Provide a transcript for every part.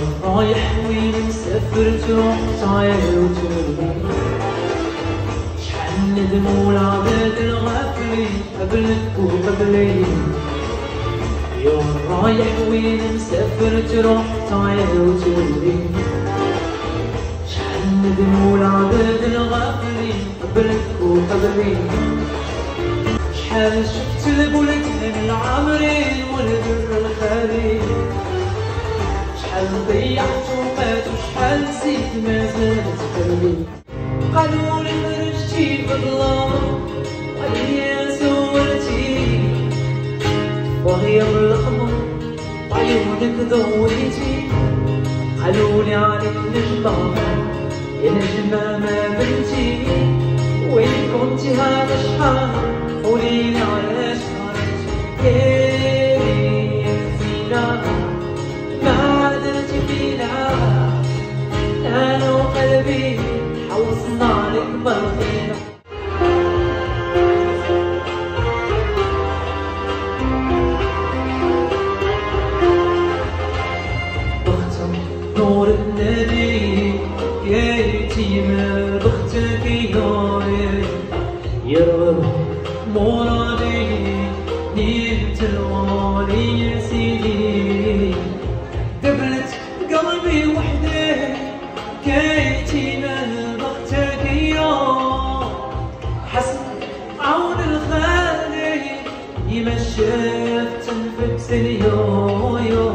رايح وين مسافر تروح طاير وترمي شحال ندموا العباد الغافلين قبلك وقبلي يوم رايح وين مسافر تروح طاير وترمي شحال ندموا العباد الغافلين قبلك وقبلي شحال شفت البلدان العامرين والبر الخالي شحال ضيعت وفات وشحال نسيت ما زالت قلبي قالوا لي خرجتي بالله وهي سولتي وهي بالخمر بعيونك ضويتي قالوا لي عليك نجمة يا نجمة ما بنتي وين كنتي هذا الشحال قوليلي علاش خرجتي يا زينة ما درتي فينا انا وقلبي حوصنا عليك مرضينا بختك نور النبي يا يتيمة بختك يا رب مرادي نيت الوالي يا سيدي دبلت قلبي وحده كيتيمة بختك يا حسن عون الخالي يمشيت تنفك يا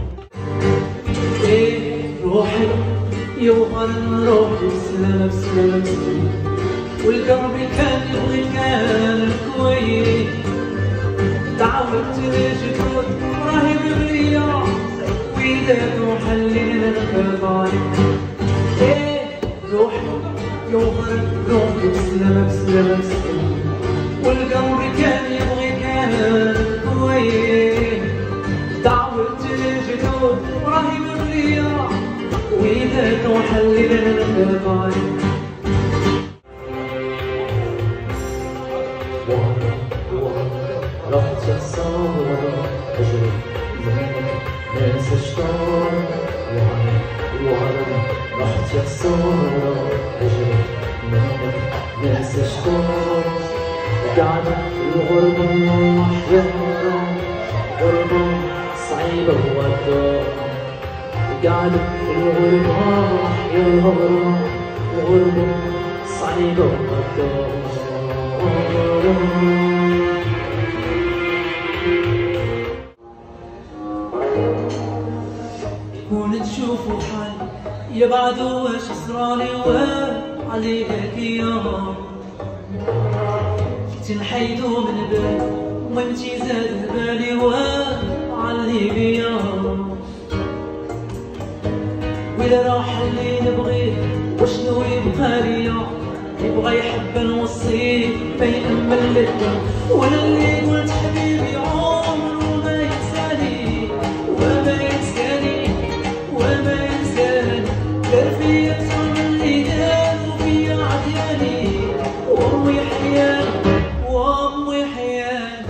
روحي يوغل روحي سلام سلام والقلب كان يبغي كان كويس تعودت لجدود راهي بغيا ويدك وحلينا الخبايب روحي يوغل روحي بسلامة بسلامة بسلامة والقلب كان يبغي كان كويس تعودت لجدود راهي بغيا ويدك وحلينا الخبايب رحت يا خسارة أجري منك ننسى شطار وعلى رحت يا خسارة أجري منك ننسى شطار قاعدة في الغربة وحياتنا غربة صعيبة وغدار قاعدة في الغربة وحيا غربة صعيبة وغدار كون تشوفوا حالي يبعدوا واش صرالي وعليك يا تنحيدوا من بالي وانتي زاد بالي وعلي بيا ولا راح اللي نبغيه وشنو يبغى ليا يبغى يحب نوصيه ما يأمل للدم ولا اللي قلت حبيبي عمره ما ينساني وما ينساني وما ينساني دار فيا أكثر من اللي داروا فيا عدياني وأمي حياني وأمي حياني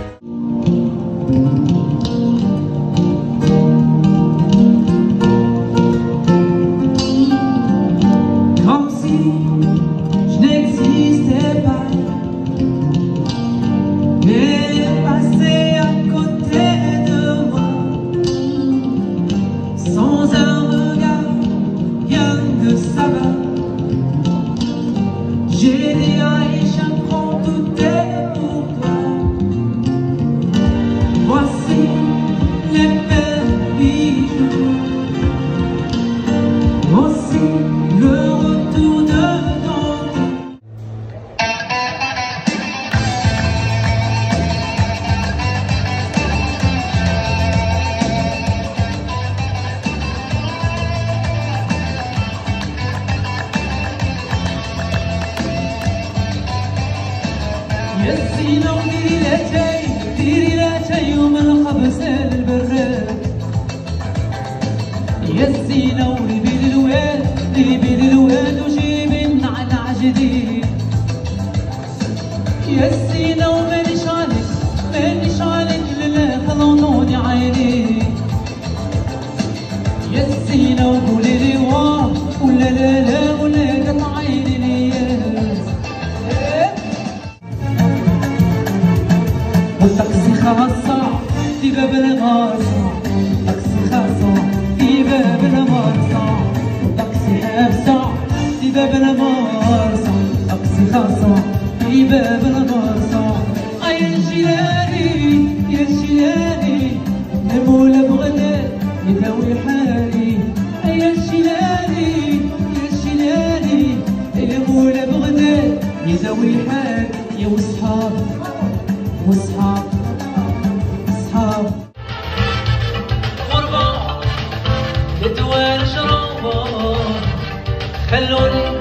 Comme si je n'existais pas. Et passer à côté de moi sans un regard, rien que ça va. J'ai dit Aïcha, prends tout est pour toi. Voici les belles bijoux, aussi le retour de ton cou. يا الزينة ديري لا تاي ومن الخبز البراد يا الزينة وربي للواد وجيبي النعناع جديد يا الزينة ومانيش عليك لله خلونوني عيني يا الزينة وقولي لي واه ولا لا لا ولا قطعي لي نياس والطاكسي خاصة في باب الغاصة طاكسي خاصة في باب المرصة والطاكسي حابسة في باب المرصة طاكسي خاصة في باب المرصة يا الجيلاني يا الجيلاني المولى بغداد يداوي حالي يا الجيلاني يا الجيلاني المولى بغداد يداوي حالي يا وصحاب وصحاب صحاب غربة لدوار شرابة خلوني